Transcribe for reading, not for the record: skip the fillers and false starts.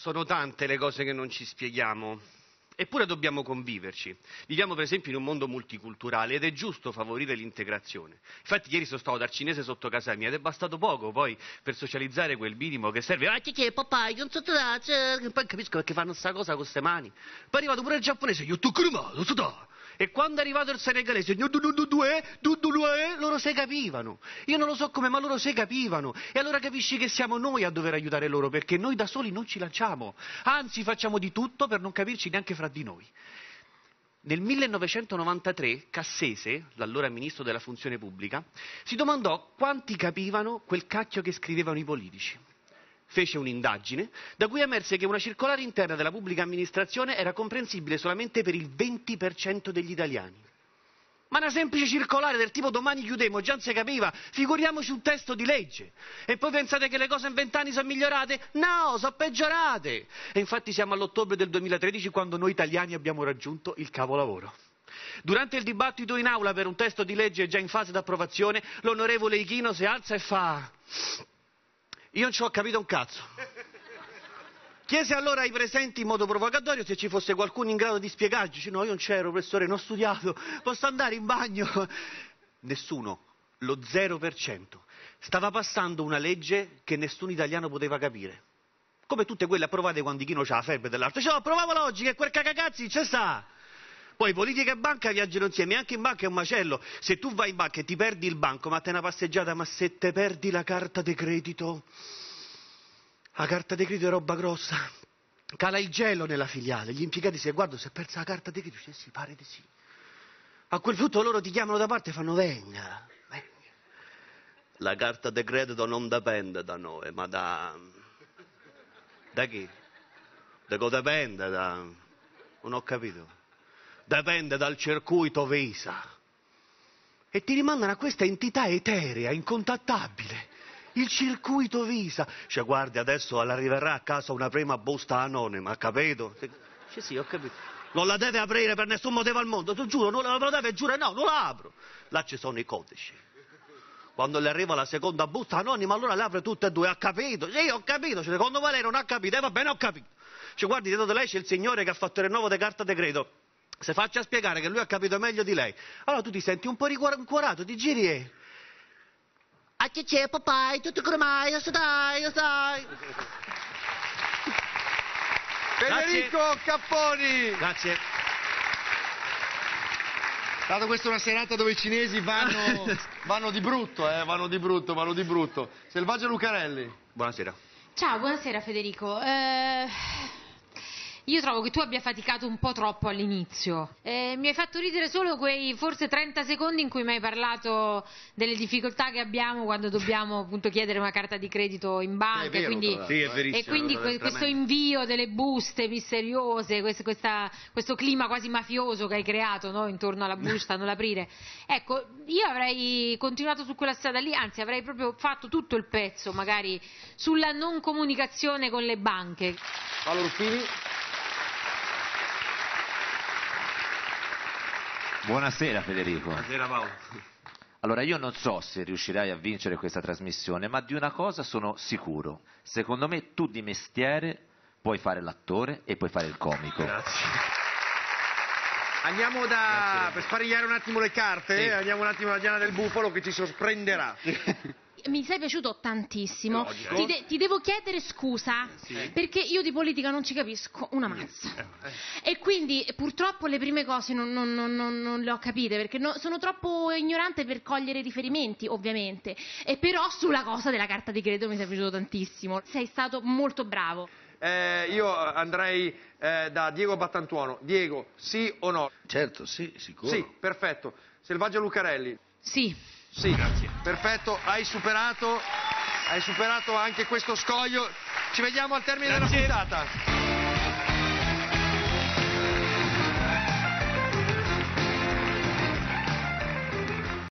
sono tante le cose che non ci spieghiamo, eppure dobbiamo conviverci. Viviamo per esempio in un mondo multiculturale ed è giusto favorire l'integrazione. Infatti ieri sono stato dal cinese sotto casa mia ed è bastato poco poi per socializzare quel minimo che serve. Ah, che papà, non so poi capisco perché fanno sta cosa con queste mani. Poi è arrivato pure il giapponese, io tu non so da. E quando è arrivato il senegalese, loro si capivano. Io non lo so come, ma loro si capivano. E allora capisci che siamo noi a dover aiutare loro, perché noi da soli non ci lanciamo. Anzi, facciamo di tutto per non capirci neanche fra di noi. Nel 1993 Cassese, l'allora ministro della funzione pubblica, si domandò quanti capivano quel cacchio che scrivevano i politici. Fece un'indagine da cui emerse che una circolare interna della pubblica amministrazione era comprensibile solamente per il 20% degli italiani. Ma una semplice circolare del tipo domani chiudemo già non si capiva, figuriamoci un testo di legge. E poi pensate che le cose in 20 anni sono migliorate? No, sono peggiorate. E infatti siamo all'ottobre del 2013 quando noi italiani abbiamo raggiunto il capolavoro. Durante il dibattito in aula per un testo di legge già in fase d'approvazione, l'onorevole Ichino si alza e fa: io non ci ho capito un cazzo. Chiese allora ai presenti in modo provocatorio se ci fosse qualcuno in grado di spiegarci. Dice: no, io non c'ero, professore, non ho studiato, posso andare in bagno? Nessuno, lo 0%. Stava passando una legge che nessun italiano poteva capire. Come tutte quelle approvate quando Ichino c'ha la febbre dell'altro. Dice: no, approvavo oggi, che quel cagacazzi c'è sta. Poi politica e banca viaggiano insieme, anche in banca è un macello. Se tu vai in banca e ti perdi il banco, ma te una passeggiata, ma se te perdi la carta di credito? La carta di credito è roba grossa. Cala il gelo nella filiale, gli impiegati si guardano, si è persa la carta di credito? Sì, pare di sì. A quel punto loro ti chiamano da parte e fanno: venga, venga. La carta di credito non dipende da noi, ma da chi? Da cosa dipende? Non ho capito. Dipende dal circuito Visa. E ti rimandano a questa entità eterea, incontattabile, il circuito Visa. Cioè, guardi, adesso arriverà a casa una prima busta anonima, ha capito? Cioè, sì, ho capito. Non la deve aprire per nessun motivo al mondo, ti giuro, non la deve giurare, no, non la apro. Là ci sono i codici. Quando le arriva la seconda busta anonima, allora le apre tutte e due, ha capito? Sì, ho capito, cioè, secondo me lei non ha capito, va bene, ho capito. Cioè, guardi, dietro di lei c'è il signore che ha fatto il rinnovo di carta di credito. Se faccia spiegare che lui ha capito meglio di lei, allora tu ti senti un po' rincuorato, ti giri e... ah, che c'è, papà, tutto come mai, lo sai. Federico Capponi! Grazie. Dato questa è una serata dove i cinesi vanno di brutto, vanno di brutto. Selvaggia Lucarelli. Buonasera. Ciao, buonasera Federico. Io trovo che tu abbia faticato un po' troppo all'inizio. Mi hai fatto ridere solo quei forse 30 secondi in cui mi hai parlato delle difficoltà che abbiamo quando dobbiamo appunto chiedere una carta di credito in banca. Vero, sì, è verissimo, e quindi questo invio delle buste misteriose, questo clima quasi mafioso che hai creato, no? Intorno alla busta, non l'aprire. Ecco, io avrei continuato su quella strada lì, anzi avrei proprio fatto tutto il pezzo magari sulla non comunicazione con le banche. Paolo Ruffini. Buonasera Federico. Buonasera Paolo. Allora, io non so se riuscirai a vincere questa trasmissione, ma di una cosa sono sicuro. Secondo me tu di mestiere puoi fare l'attore e puoi fare il comico. Grazie. Andiamo per sparigliare un attimo le carte, Sì. andiamo un attimo alla Diana del Bufalo che ci sorprenderà. Mi sei piaciuto tantissimo. Logico. Ti devo chiedere scusa, Sì. perché io di politica non ci capisco una mazza. E quindi purtroppo le prime cose non le ho capite, perché sono troppo ignorante per cogliere riferimenti, ovviamente. E però sulla cosa della carta di credito mi sei piaciuto tantissimo. Sei stato molto bravo. Io andrei da Diego Battantuono. Diego, sì o no? Certo, sì, sicuro. Sì, perfetto. Selvaggia Lucarelli. Sì. Sì, grazie. Perfetto, hai superato anche questo scoglio. Ci vediamo al termine della puntata.